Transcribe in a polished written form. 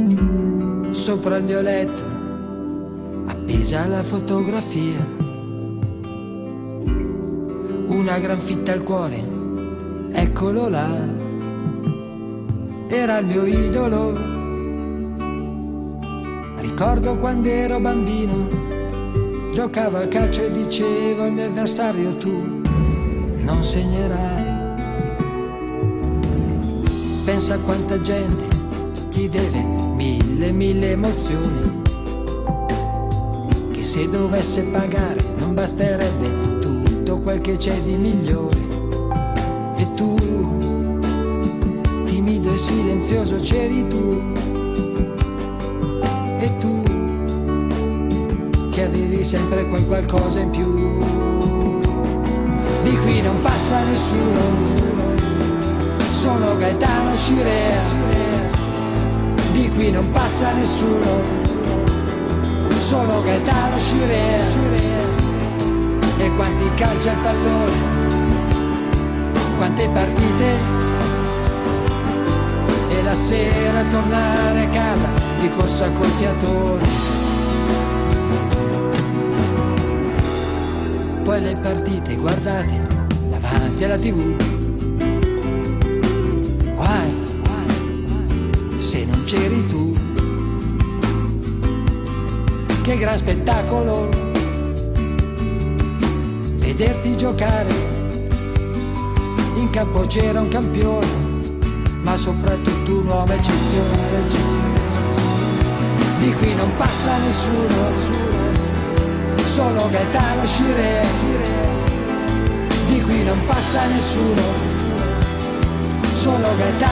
Sopra il mio letto, appesa alla fotografia, una gran fitta al cuore, eccolo là, era il mio idolo. Ricordo quando ero bambino, giocavo a calcio e dicevo al mio avversario: tu non segnerai. Pensa a quanta gente ti deve mille emozioni, che se dovesse pagare non basterebbe tutto quel che c'è di migliore. E tu, timido e silenzioso, c'eri tu. E tu, che avevi sempre quel qualcosa in più. Di qui non passa nessuno, sono Gaetano Scirea. Di qui non passa nessuno, sono Gaetano Scirea. E quanti calci al pallone, quante partite, e la sera tornare a casa di corsa col fiatone. Poi le partite guardate davanti alla TV. Guai se non c'eri tu. Che gran spettacolo vederti giocare. In campo c'era un campione, ma soprattutto un uomo eccezionale. Di qui non passa nessuno, solo Gaetano Scirea. Di qui non passa nessuno, solo Gaetano.